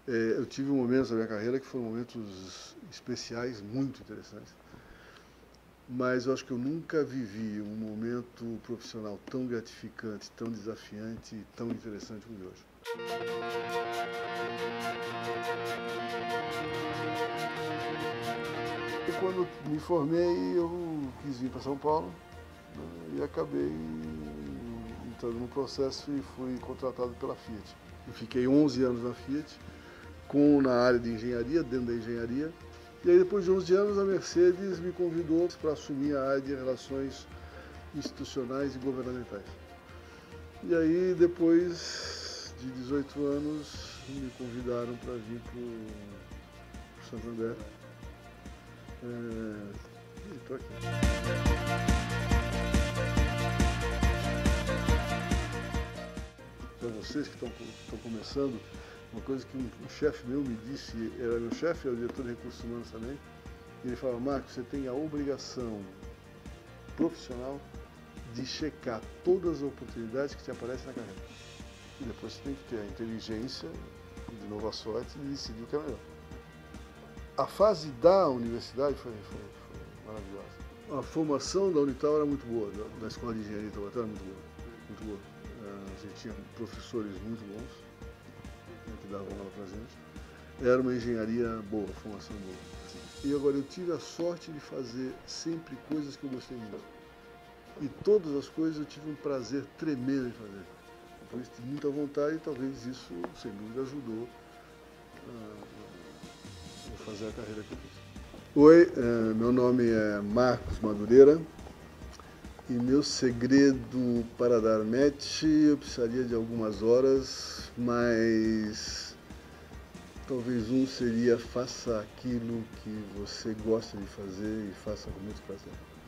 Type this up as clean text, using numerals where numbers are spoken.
Eu tive momentos da minha carreira que foram momentos especiais, muito interessantes, mas eu acho que eu nunca vivi um momento profissional tão gratificante, tão desafiante e tão interessante como o de hoje. E quando me formei, eu quis vir para São Paulo, né, e acabei entrando no processo e fui contratado pela Fiat. Eu fiquei 11 anos na Fiat, na área de engenharia, dentro da engenharia. E aí, depois de 11 anos, a Mercedes me convidou para assumir a área de relações institucionais e governamentais. E aí, depois de 18 anos, me convidaram para vir para o Santander. E estou aqui. Para vocês que estão começando, uma coisa que um chefe meu me disse, era meu chefe, era o diretor de recursos humanos também, e ele falava: Marcos, você tem a obrigação profissional de checar todas as oportunidades que te aparecem na carreira. E depois você tem que ter a inteligência, de novo a sorte, de decidir o que é melhor. A fase da universidade foi maravilhosa. A formação da Unital era muito boa, da Escola de Engenharia de Taubaté era muito boa, muito boa. A gente tinha professores muito bons, que davam aula pra gente. Era uma engenharia boa, formação boa. E agora eu tive a sorte de fazer sempre coisas que eu gostei muito. E todas as coisas eu tive um prazer tremendo em fazer. Por isso, tive muita vontade e talvez isso, sem dúvida, ajudou a fazer a carreira que eu fiz. Oi, meu nome é Marcos Madureira e meu segredo para dar match eu precisaria de algumas horas, mas talvez um seria: faça aquilo que você gosta de fazer e faça com muito prazer.